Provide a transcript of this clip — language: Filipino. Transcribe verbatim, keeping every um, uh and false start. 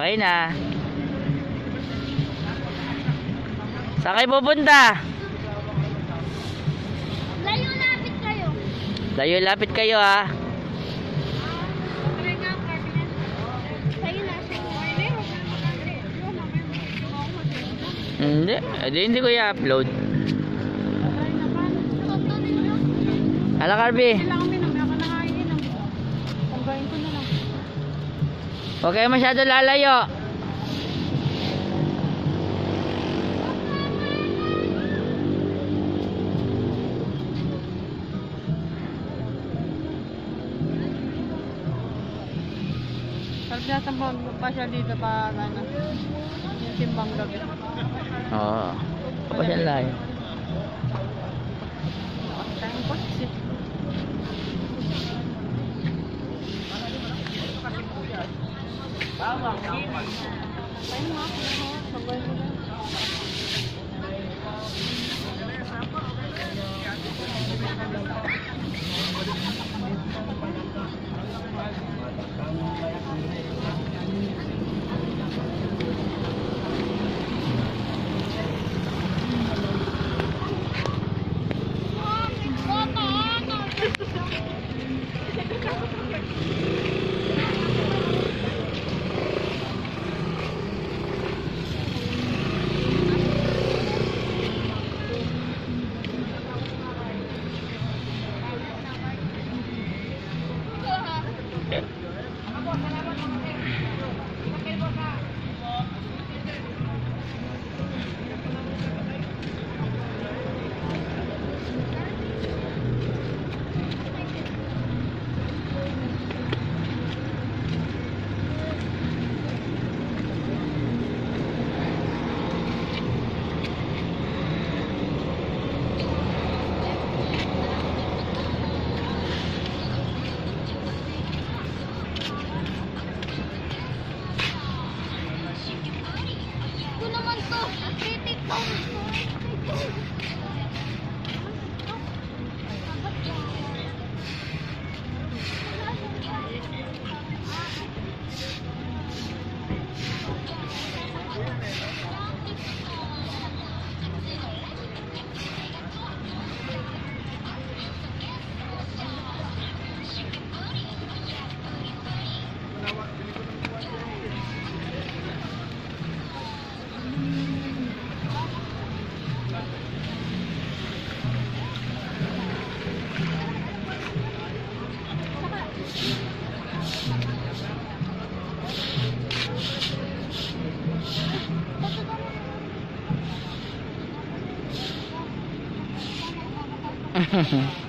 Okay na. Saan kayo pupunta? Layo lapit kayo. Layo lapit kayo ha. Hindi, hindi, hindi ko i-upload. Hala Carby. Huwag kayo masyado lalayo. Sarap yata magpapasya dito pa ano, yung timbang gabi. Oo, kapasyan lang. Tayong kotse. Bawang, kiwi. Ayun nga, sabay mo na. Hehehe